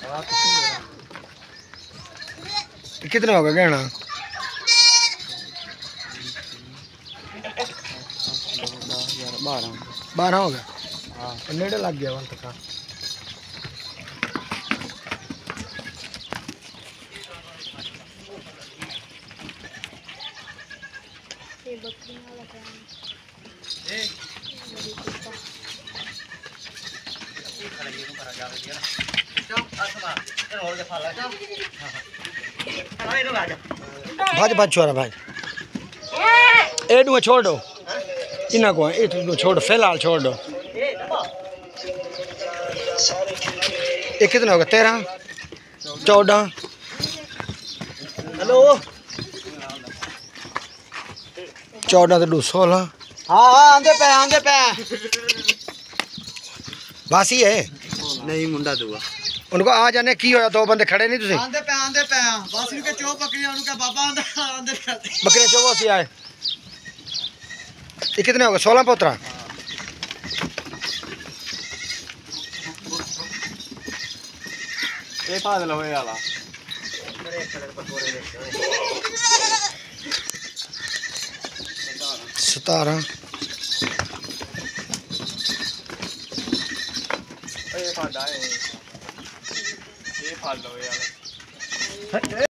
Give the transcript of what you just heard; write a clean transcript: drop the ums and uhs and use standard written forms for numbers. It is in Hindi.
कितने हो गए गहना? 12 हो गया। हाँ नेड़े लग गया वहां तक। भाज भाज छोरा भाई ए डू छोड़ दो इना को ए तू छोड़ फिलहाल छोड़ दो। ये कितना होगा? 13 14 हेलो 14 तो 16। हाँ आंदे पे वासी है नहीं मुंडा दूगा उनको आ जाने की होया। 2 बंदे खड़े नहीं तुसी आंदे पे बस इनके चो पकड़ी उनका बाबा आंदे बकरे चौबोसी आए। ये कितने हो गए? 16 पोतरा। ये पागल होए वाला 17 ये फाड़ा है ये फाड़ लो यार।